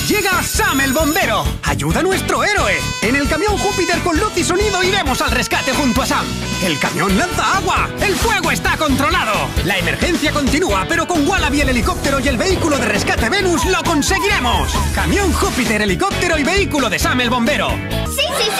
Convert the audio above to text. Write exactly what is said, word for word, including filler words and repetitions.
Llega Sam el bombero. Ayuda a nuestro héroe. En el camión Júpiter con luz y sonido iremos al rescate junto a Sam. El camión lanza agua. El fuego está controlado. La emergencia continúa, pero con Wallaby el helicóptero y el vehículo de rescate Venus lo conseguiremos. Camión Júpiter, helicóptero y vehículo de Sam el bombero. ¡Sí, sí,